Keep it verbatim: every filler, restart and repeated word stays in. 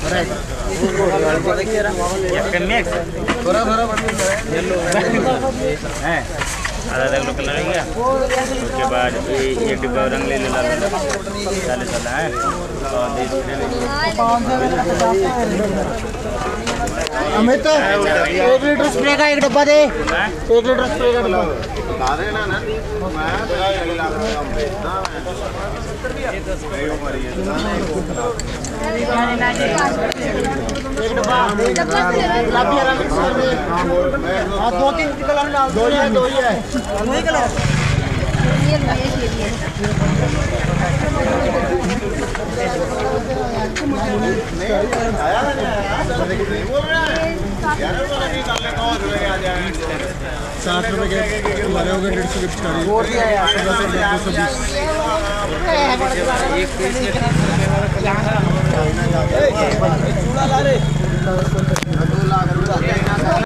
Mix थोड़ा थोड़ा है अलग अलग कलर है क्या। उसके बाद ये डिब्बा रंग ले लो चालीस वाला है अमित एक लीटर स्प्रे का एक डब्बा दे। एक लीटर स्प्रे का डब्बा एक डब्बा गुलाबी हरा मिक्स कर दे। हाँ दो तीन कलर डाल दो ही है दो ही है दो ही कलर साठ रुपए के लगे हो गए डेढ़ सौ की